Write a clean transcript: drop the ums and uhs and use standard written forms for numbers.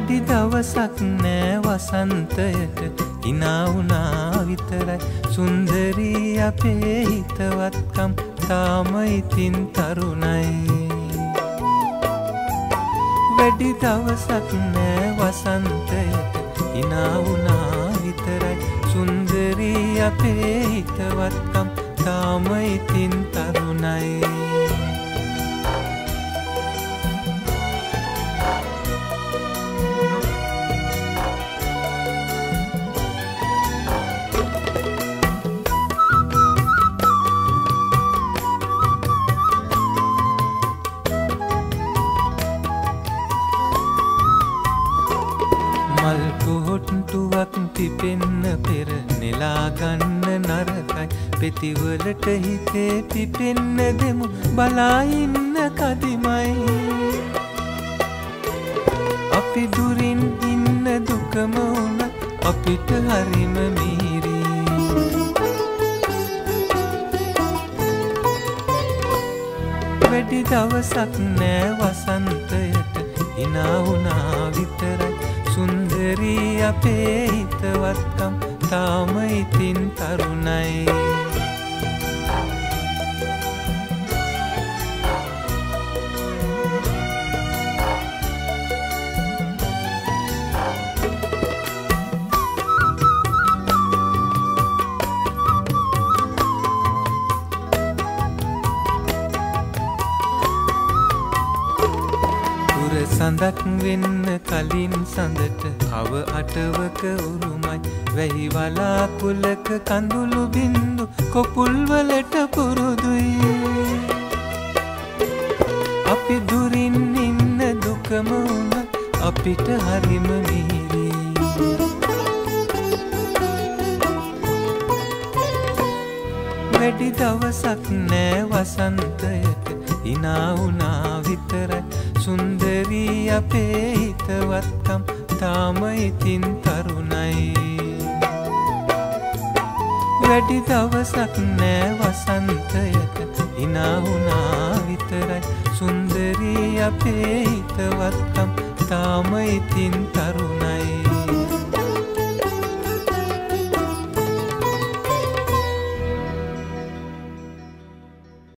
වැඩි දවසක් නෑ වසන්තයට හිනා වුණා විතරයි සුන්දරී අපේ හිතවත්කම් තාම ඉතින් තරුණයි වැඩි දවසක් නෑ වසන්තයට හිනා වුණා විතරයි සුන්දරී අපේ හිතවත්කම් තාම ඉතින් තරුණයි මල් පොහොට්ටුවක් පිපෙන්න පෙර නෙලා ගන්න නරකයි පෙතිවලට හිතේ පිපෙන්න දෙමු බලා ඉන්න කදිමයි අපි දුරින් ඉන්න දුකම වුණත් අපිට හරිම මිහිරි වැඩි දවසක් නෑ වසන්තයට හිනා වුණා විතරයි සුන්දරී අපේ හිතවත්කම් තාම ඉතින් තරුණයි සඳක් වෙන්න කලින් සඳට කව අටවක උරුමයි වැහි වලාකුලක කඳුළු බින්දු කොපුල් වලට පුරුදුයි අපි දුරින් ඉන්න දුකම වුණත් අපිට හරිම මිහිරි වැඩි දවසක් නෑ වසන්තයට හිනා වුණා විතරයි සුන්දරී අපේ හිතවත්කම් තාම ඉතින් තරුණයි වැඩි දවසක් නෑ වසන්තයට හිනා වුණා විතරයි සුන්දරී අපේ හිතවත්කම් තාම ඉතින් තරුණයි